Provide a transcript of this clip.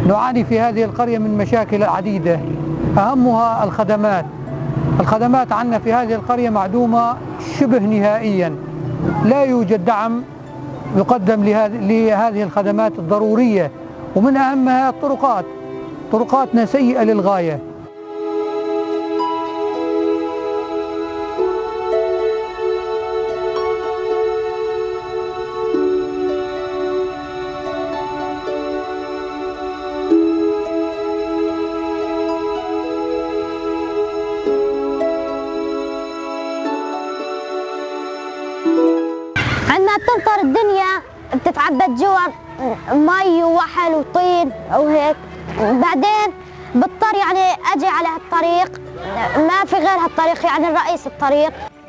نعاني في هذه القرية من مشاكل عديدة، أهمها الخدمات. الخدمات عندنا في هذه القرية معدومة شبه نهائيا، لا يوجد دعم يقدم لهذه الخدمات الضرورية، ومن أهمها الطرقات. طرقاتنا سيئة للغاية. عندنا تمطر الدنيا بتتعبى جوا مي ووحل وطين وهيك، بعدين بضطر يعني اجي على هالطريق، ما في غير هالطريق يعني الرئيس الطريق.